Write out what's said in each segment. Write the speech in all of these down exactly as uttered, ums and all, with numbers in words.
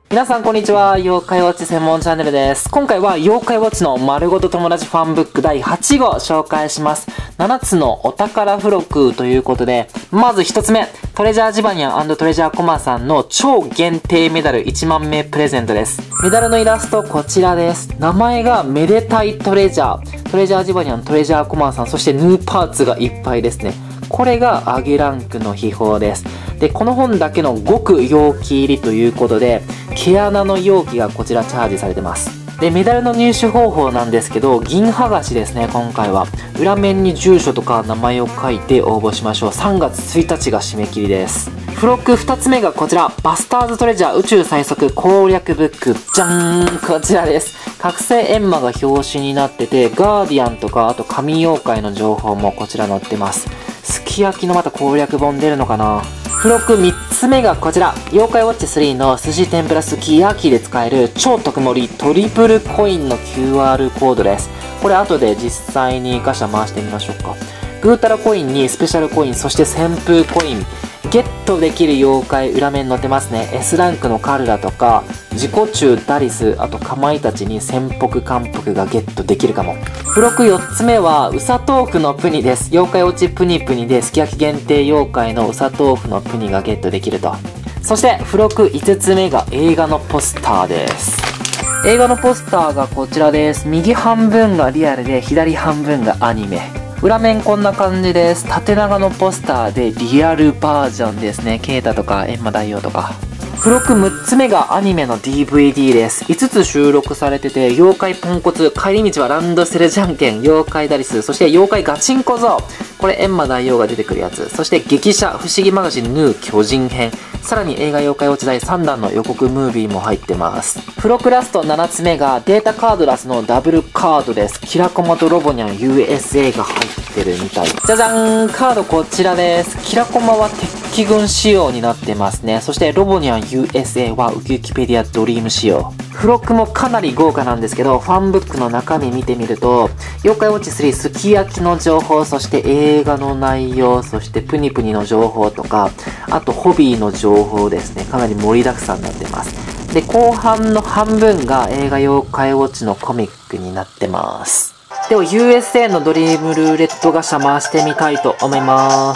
皆さんこんにちは。妖怪ウォッチ専門チャンネルです。今回は妖怪ウォッチの丸ごと友達ファンブックだいはちごう紹介します。ななつのお宝付録ということで、まずひとつめ、トレジャージバニャン&トレジャーコマさんの超限定メダルいちまんめプレゼントです。メダルのイラストこちらです。名前がめでたいトレジャー。トレジャージバニャン、トレジャーコマさん、そしてヌーパーツがいっぱいですね。これが上げランクの秘宝です。で、この本だけの極容器入りということで、毛穴の容器がこちらチャージされてます。で、メダルの入手方法なんですけど、銀剥がしですね、今回は。裏面に住所とか名前を書いて応募しましょう。さんがつついたちが締め切りです。付録ふたつめがこちら、バスターズトレジャー宇宙最速攻略ブック。じゃーん、こちらです。覚醒エンマが表紙になってて、ガーディアンとか、あと神妖怪の情報もこちら載ってます。すき焼きのまた攻略本出るのかな。付録みっつめがこちら、妖怪ウォッチスリーの寿司天ぷらすき焼きで使える超特盛りトリプルコインの キューアール コードです。これ後で実際にガシャ回してみましょうか。グータラコインにスペシャルコイン、そして旋風コイン。ゲットできる妖怪裏面載ってますね。エス ランクのカルラとか、自己中ダリス、あとかまいたちに潜伏艦服がゲットできるかも。付録よっつめは、うさ豆腐のプニです。妖怪ウォッチプニプニですき焼き限定妖怪のうさ豆腐のプニがゲットできると。そして、付録いつつめが映画のポスターです。映画のポスターがこちらです。右半分がリアルで、左半分がアニメ。裏面こんな感じです。縦長のポスターでリアルバージョンですね。ケータとかエンマ大王とか。付録むっつめがアニメの ディーブイディー です。いつつ収録されてて、妖怪ポンコツ、帰り道はランドセルじゃんけん、妖怪ダリス、そして妖怪ガチンコゾウ。これエンマ大王が出てくるやつ。そして激写、不思議マガジンヌー巨人編。さらに映画妖怪ウォッチだいさんだんの予告ムービーも入ってます。付録ラストななつめがデータカードラスのダブルカードです。キラコマとロボニャン ユーエスエー が入ってるみたい。じゃじゃーん、カードこちらです。キラコマは敵軍仕様になってますね。そしてロボニャン ユーエスエー はウキウキペディアドリーム仕様。付録もかなり豪華なんですけど、ファンブックの中身見てみると、妖怪ウォッチスリーすき焼きの情報、そして映画の内容、そしてプニプニの情報とか、あとホビーの情報ですね。かなり盛りだくさんになってます。で、後半の半分が映画妖怪ウォッチのコミックになってます。では ユーエスエー のドリームルーレットガシャ回してみたいと思います。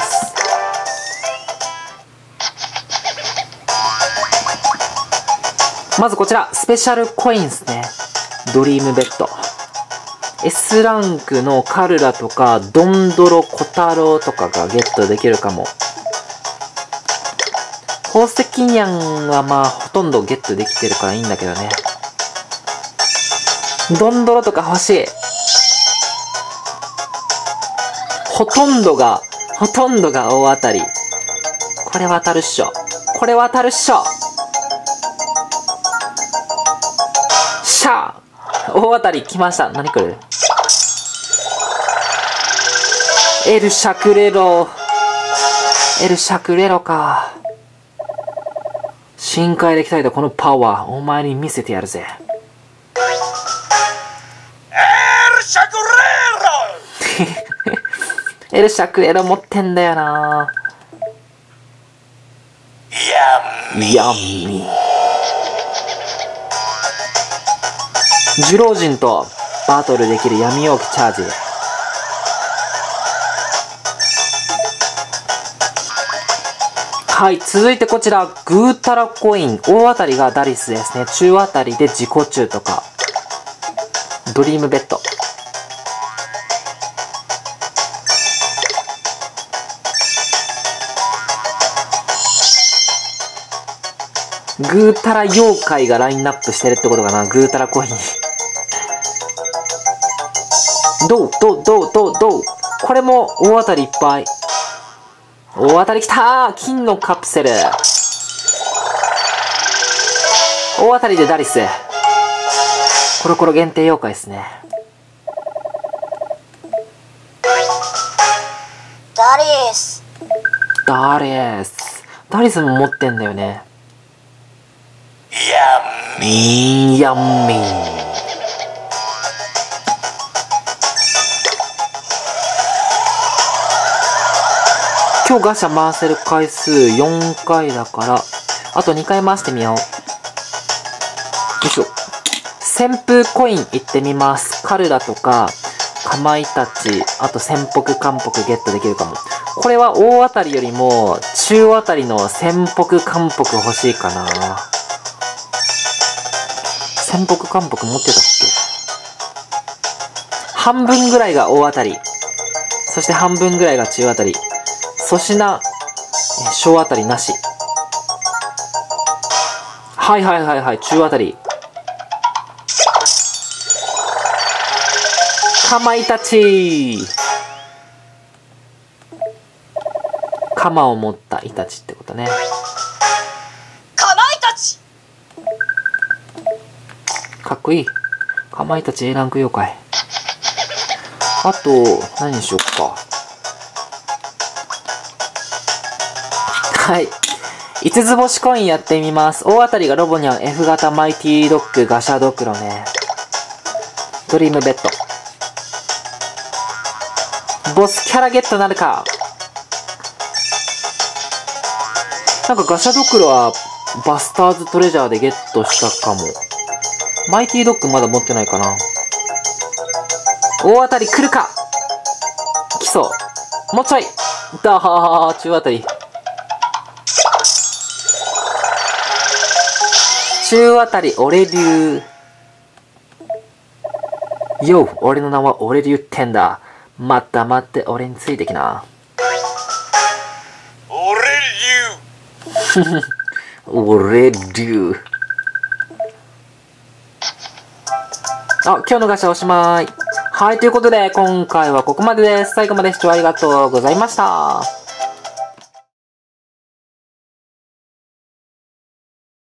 まずこちら、スペシャルコインですね。ドリームベッド。S ランクのカルラとか、ドンドロコタロウとかがゲットできるかも。宝石ニャンはまあ、ほとんどゲットできてるからいいんだけどね。ドンドロとか欲しい。ほとんどが、ほとんどが大当たり。これは当たるっしょ。これは当たるっしょ。しゃー、大当たり来ました。何これ。エルシャクレロ。エルシャクレロか。深海で鍛えたこのパワー、お前に見せてやるぜ。エルシャクレロエルシャクレロ持ってんだよな。ヤンミヤンミ呪老人とバトルできる闇容器チャージ。はい、続いてこちら、グータラコイン。大当たりがダリスですね。中当たりで自己中とか。ドリームベッド。グータラ妖怪がラインナップしてるってことかな。グータラコイン。どうどうどうどうどうこれも大当たりいっぱい。大当たりきたー、金のカプセル。大当たりでダリス。コロコロ限定妖怪ですね。 ダリス。 ダリス。ダリスも持ってんだよね。 ヤンミヤンミー。今日ガシャ回せる回数よんかいだから、あとにかい回してみよう。 いしょ。旋風コイン行ってみます。カルダとか、かまいたち、あと潜北韓北ゲットできるかも。これは大当たりよりも、中当たりの潜北韓北欲しいかな。潜北韓北持ってたっけ？半分ぐらいが大当たり。そして半分ぐらいが中当たり。粗品、小当たりなし。はいはいはいはい、中当たり。かまいたち。鎌を持ったイタチってことね。 かまいたち。 かっこいい。かまいたち A ランク妖怪。あと、何にしよっか。はい。五つ星コインやってみます。大当たりがロボニャン、F 型、マイティドッグ、ガシャドクロね。ドリームベッド。ボスキャラゲットなるか。なんかガシャドクロはバスターズトレジャーでゲットしたかも。マイティドッグまだ持ってないかな。大当たり来るか。来そう。もうちょい。だー、中当たり。中当たり、俺流。よう、俺の名は俺流ってんだ。また待って俺についてきな。 俺流。 俺流。あ、今日のガシャおしまい。はい、ということで、今回はここまでです。最後まで視聴ありがとうございました。